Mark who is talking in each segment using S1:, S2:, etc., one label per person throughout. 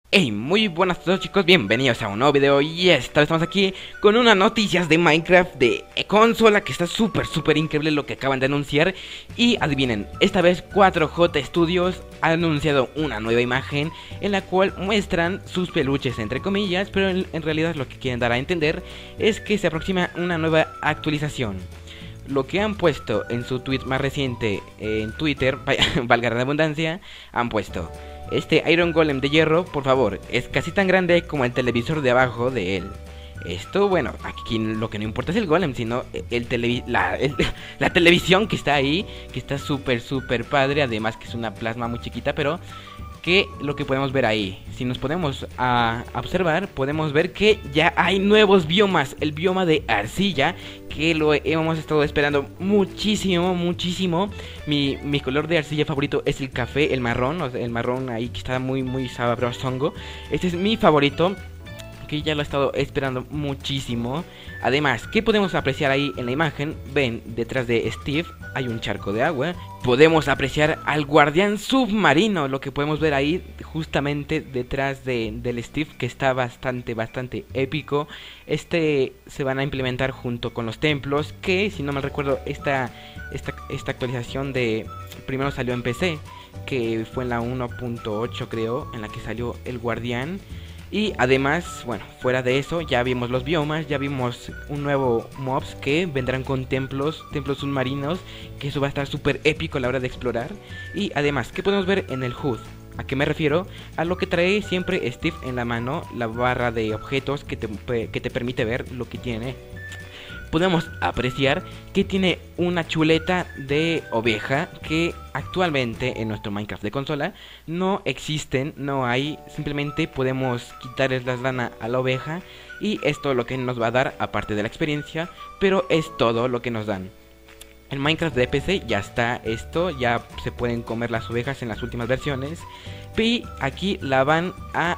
S1: Hey, muy buenas a todos chicos, bienvenidos a un nuevo video y esta vez estamos aquí con unas noticias de Minecraft de consola que está súper increíble lo que acaban de anunciar. Y adivinen, esta vez 4J Studios ha anunciado una nueva imagen en la cual muestran sus peluches entre comillas, pero en realidad lo que quieren dar a entender es que se aproxima una nueva actualización. Lo que han puesto en su tweet más reciente en Twitter, valga la redundancia, han puesto: este Iron Golem de hierro, por favor, es casi tan grande como el televisor de abajo de él. Esto, bueno, aquí lo que no importa es el golem, sino la televisión que está ahí, que está súper padre, además que es una plasma muy chiquita, pero que lo que podemos ver ahí, si nos ponemos a observar, podemos ver que ya hay nuevos biomas. El bioma de arcilla, que lo hemos estado esperando muchísimo. Mi color de arcilla favorito es el café, el marrón, o sea, el marrón ahí que está muy sabrosongo. Este es mi favorito, que ya lo he estado esperando muchísimo. Además, ¿qué podemos apreciar ahí en la imagen? Ven, detrás de Steve hay un charco de agua. Podemos apreciar al guardián submarino, lo que podemos ver ahí justamente detrás del Steve, que está bastante épico. Este se van a implementar junto con los templos, que si no mal recuerdo esta actualización de primero salió en PC, que fue en la 1.8 creo, en la que salió el guardián. Y además, bueno, fuera de eso, ya vimos los biomas, ya vimos un nuevo mobs que vendrán con templos submarinos, que eso va a estar súper épico a la hora de explorar. Y además, ¿qué podemos ver en el HUD? ¿A qué me refiero? A lo que trae siempre Steve en la mano, la barra de objetos que te permite ver lo que tiene. Podemos apreciar que tiene una chuleta de oveja que actualmente en nuestro Minecraft de consola no existen, no hay. Simplemente podemos quitarles la lana a la oveja y es todo lo que nos va a dar, aparte de la experiencia, pero es todo lo que nos dan. En Minecraft de PC ya está esto, ya se pueden comer las ovejas en las últimas versiones. Y aquí la van a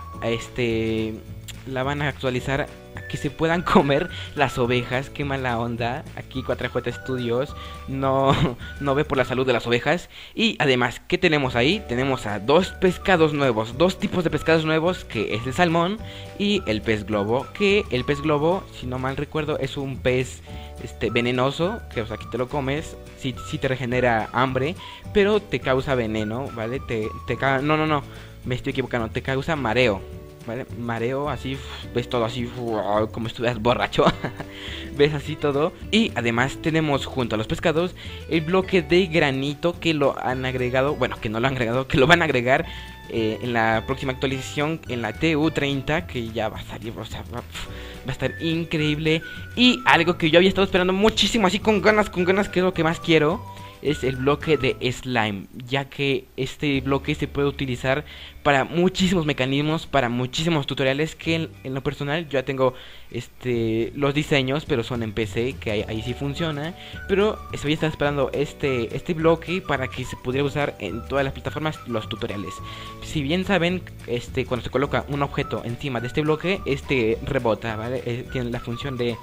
S1: actualizar a que se puedan comer las ovejas. Qué mala onda. Aquí 4J Studios no ve por la salud de las ovejas. Y además, ¿qué tenemos ahí? Tenemos a dos pescados nuevos, dos tipos de pescados nuevos, que es el salmón y el pez globo. Que el pez globo, si no mal recuerdo, es un pez venenoso, que o sea, que te lo comes, sí te regenera hambre, pero te causa veneno, ¿vale? No, me estoy equivocando, te causa mareo, ¿vale? Mareo, así, ves todo así, como si estuvieras borracho. Ves así todo. Y además tenemos junto a los pescados el bloque de granito, que lo han agregado, bueno, que no lo han agregado, que lo van a agregar en la próxima actualización, en la TU30, que ya va a salir, o sea, va a estar increíble. Y algo que yo había estado esperando muchísimo, así con ganas, que es lo que más quiero, es el bloque de slime, ya que este bloque se puede utilizar para muchísimos mecanismos, para muchísimos tutoriales, que en lo personal yo ya tengo los diseños, pero son en PC, que ahí sí funciona. Pero estoy esperando este bloque para que se pudiera usar en todas las plataformas los tutoriales. Si bien saben, cuando se coloca un objeto encima de este bloque, rebota, ¿vale? Tiene la función de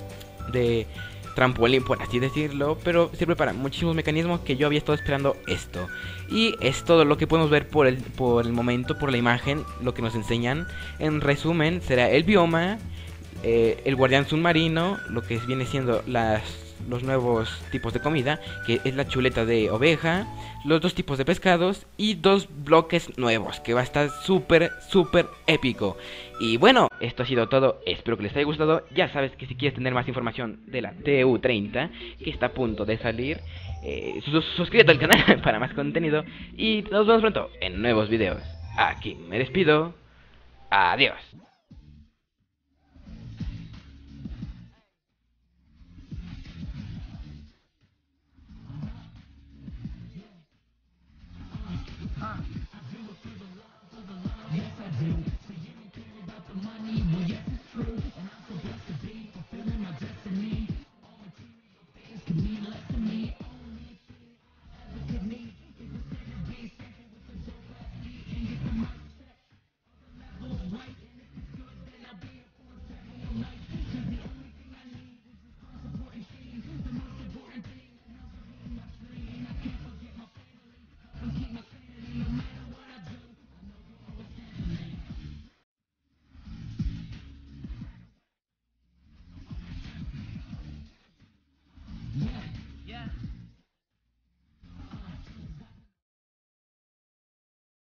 S1: trampolín, por así decirlo, pero sirve para muchísimos mecanismos que yo había estado esperando esto. Y es todo lo que podemos ver por el momento, por la imagen, lo que nos enseñan. En resumen, será el bioma, el guardián submarino, lo que viene siendo los nuevos tipos de comida, que es la chuleta de oveja, los dos tipos de pescados y dos bloques nuevos, que va a estar súper épico. Y bueno, esto ha sido todo, espero que les haya gustado. Ya sabes que si quieres tener más información de la TU30, que está a punto de salir, suscríbete al canal para más contenido y nos vemos pronto en nuevos videos. Aquí me despido, adiós.